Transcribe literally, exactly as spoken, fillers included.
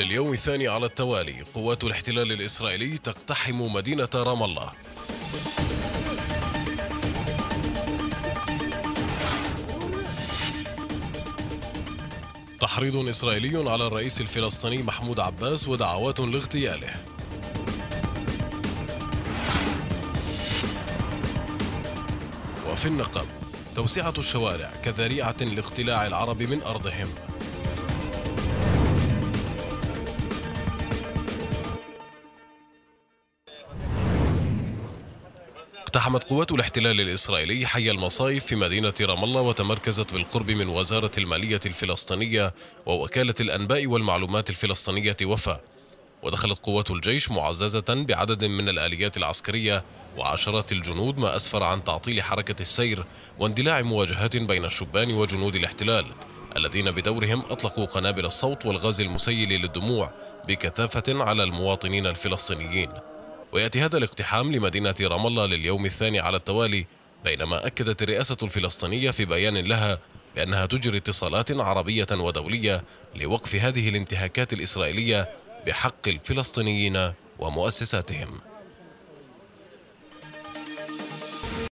لليوم الثاني على التوالي قوات الاحتلال الإسرائيلي تقتحم مدينة رام الله. تحريض إسرائيلي على الرئيس الفلسطيني محمود عباس ودعوات لاغتياله. وفي النقب توسعة الشوارع كذريعة لاقتلاع العرب من أرضهم. اقتحمت قوات الاحتلال الإسرائيلي حي المصايف في مدينة رام الله وتمركزت بالقرب من وزارة المالية الفلسطينية ووكالة الأنباء والمعلومات الفلسطينية وفا. ودخلت قوات الجيش معززة بعدد من الآليات العسكرية وعشرات الجنود، ما أسفر عن تعطيل حركة السير واندلاع مواجهات بين الشبان وجنود الاحتلال الذين بدورهم أطلقوا قنابل الصوت والغاز المسيل للدموع بكثافة على المواطنين الفلسطينيين. ويأتي هذا الاقتحام لمدينة رام الله لليوم الثاني على التوالي، بينما أكدت الرئاسة الفلسطينية في بيان لها بأنها تجري اتصالات عربية ودولية لوقف هذه الانتهاكات الإسرائيلية بحق الفلسطينيين ومؤسساتهم.